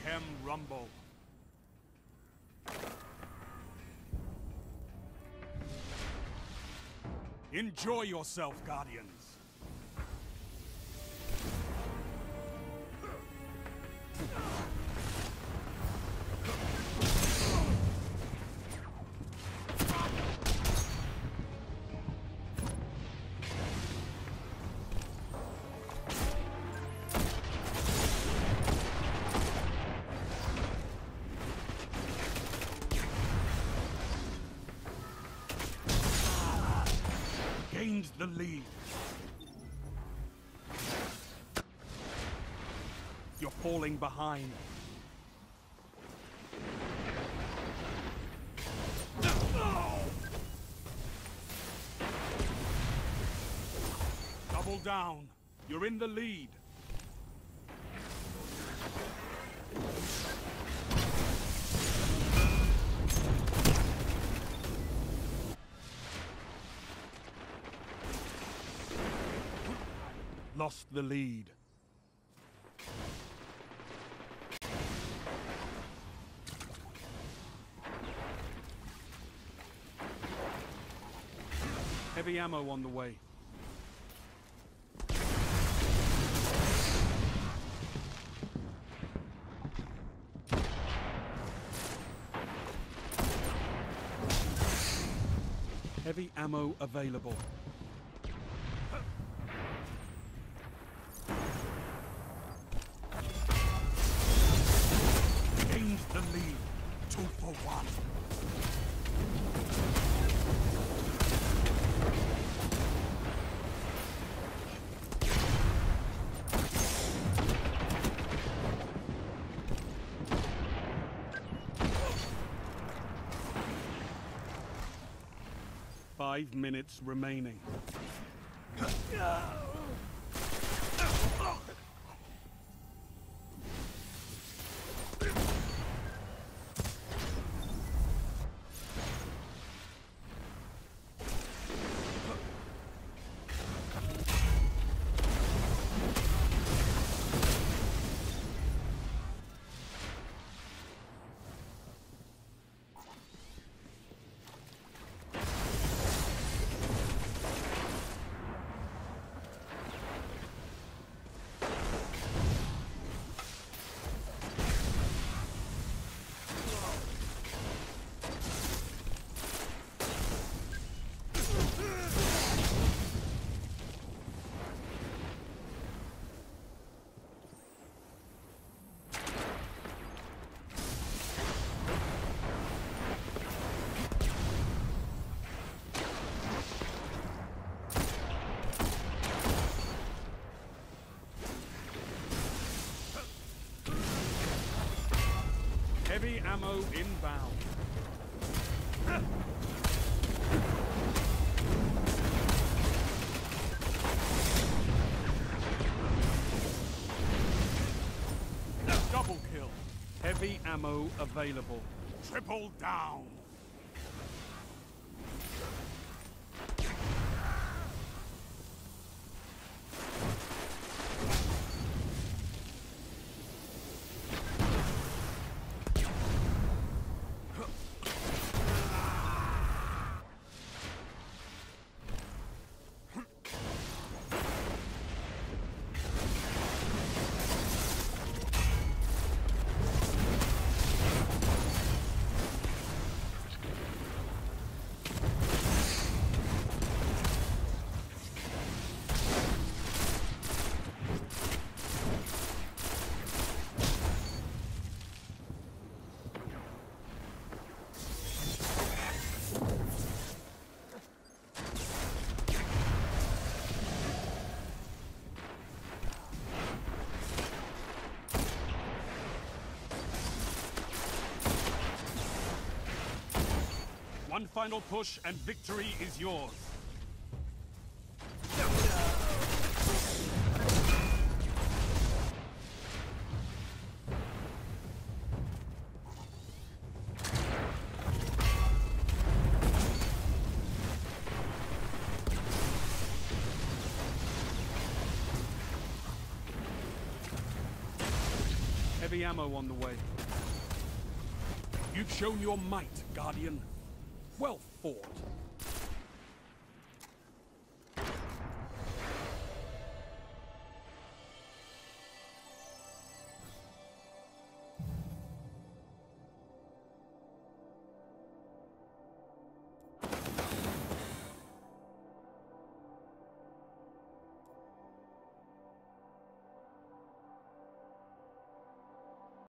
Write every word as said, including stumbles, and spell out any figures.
mayhem rumble. Enjoy yourself, Guardians. Gained the lead. You're falling behind. Double down. You're in the lead. Lost the lead. Heavy ammo on the way. Heavy ammo available. Gained the lead. Two for one. Five minutes remaining. Heavy ammo inbound. Double kill. Heavy ammo available. Triple down. One final push and victory is yours. Heavy ammo on the way. You've shown your might, Guardian. Well fought.